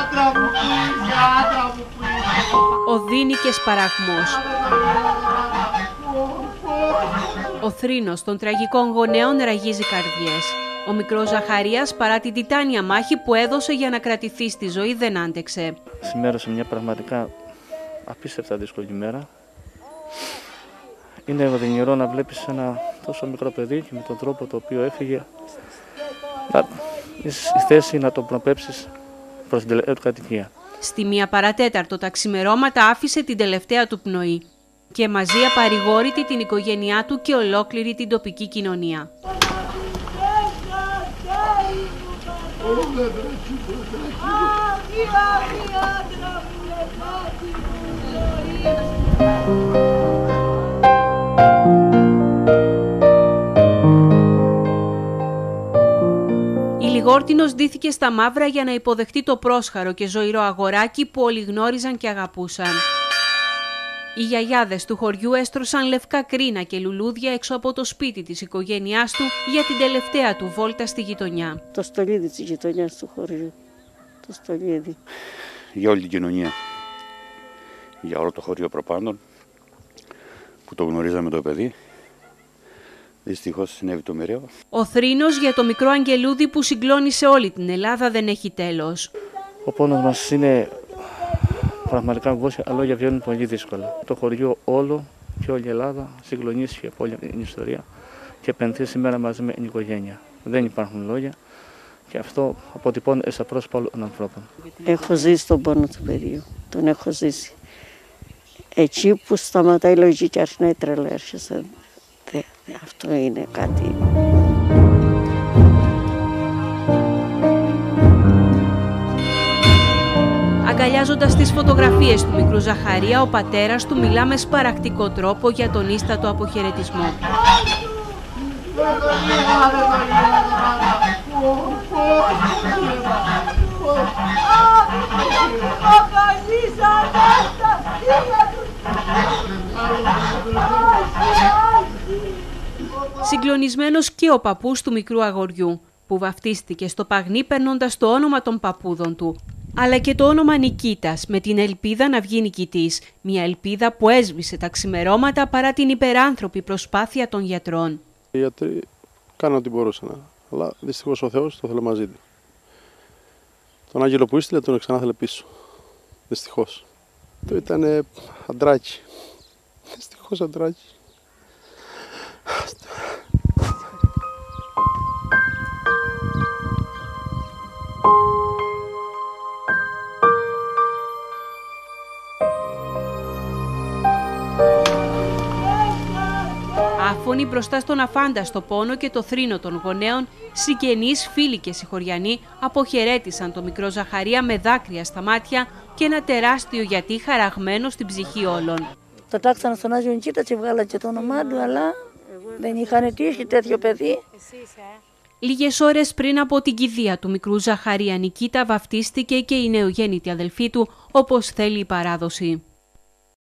Ο δίνικες παραγμός. Ο θρήνος των τραγικών γονέων ραγίζει καρδιές. Ο μικρός Ζαχαρίας, παρά την τιτάνια μάχη που έδωσε για να κρατηθεί στη ζωή, δεν άντεξε. Σημέρωσα μια πραγματικά απίστευτα δύσκολη μέρα. Είναι οδυνηρό να βλέπεις ένα τόσο μικρό παιδί και με τον τρόπο το οποίο έφυγε η θέση να τον προπέψεις προς την τελευταία του κατοικία. Στη 1 παρατέταρτο τα ξημερώματα άφησε την τελευταία του πνοή και μαζί απαρηγόρητη την οικογένειά του και ολόκληρη την τοπική κοινωνία. Η Λιγόρτινος ντύθηκε στα μαύρα για να υποδεχτεί το πρόσχαρο και ζωηρό αγοράκι που όλοι γνώριζαν και αγαπούσαν. Οι γιαγιάδες του χωριού έστρωσαν λευκά κρίνα και λουλούδια έξω από το σπίτι της οικογένειάς του για την τελευταία του βόλτα στη γειτονιά. Το στολίδι της γειτονιάς του χωριού. Το στολίδι. Για όλη την κοινωνία. Για όλο το χωριό προπάντων που το γνωρίζαμε το παιδί. Δυστυχώς συνέβη το μοιραίο. Ο θρήνος για το μικρό αγγελούδι που συγκλώνησε όλη την Ελλάδα δεν έχει τέλος. Ο πόνος μας είναι πραγματικά βόσια, αλλά λόγια βγαίνουν πολύ δύσκολα. Το χωριό όλο και όλη η Ελλάδα συγκλονίστηκε από όλη την ιστορία και πενθεί σήμερα μαζί με την οικογένεια. Δεν υπάρχουν λόγια και αυτό αποτυπώνεται στα πρόσωπα όλων των ανθρώπων. Έχω ζήσει τον πόνο του παιδιού. Τον έχω ζήσει. Εκεί που σταματάει η λογική και αρχίζει να τρελαίνεσαι. Αυτό είναι κάτι. Αγκαλιάζοντας τις φωτογραφίες του μικρού Ζαχαρία, ο πατέρας του μιλά με σπαρακτικό τρόπο για τον ίστατο αποχαιρετισμό. Συγκλονισμένος και ο παππούς του μικρού αγοριού, που βαφτίστηκε στο Παγνί παίρνοντας το όνομα των παππούδων του, αλλά και το όνομα Νικήτας, με την ελπίδα να βγει νικητής, μια ελπίδα που έσβησε τα ξημερώματα παρά την υπεράνθρωπη προσπάθεια των γιατρών. Οι γιατροί κάναν ό,τι μπορούσαν, αλλά δυστυχώς ο Θεός το θέλει μαζί του. Τον άγγελο που έστειλε τον ξανά θέλει πίσω. Δυστυχώς. Το ήταν αντράκι. Δυστυχώς αντράκι. Άφωνοι μπροστά στον αφάνταστο πόνο και το θρήνο των γονέων, συγγενείς, φίλοι και συγχωριανοί αποχαιρέτησαν το μικρό Ζαχαρία με δάκρυα στα μάτια και ένα τεράστιο γιατί χαραγμένο στην ψυχή όλων. Το τάξανε στον Άγιο Νικήτα και βγάλα και το όνομά του, αλλά δεν είχαν τύχει τέτοιο παιδί. Λίγες ώρες πριν από την κηδεία του μικρού Ζαχαρία Νικήτα βαφτίστηκε και η νεογέννητη αδελφή του, όπως θέλει η παράδοση.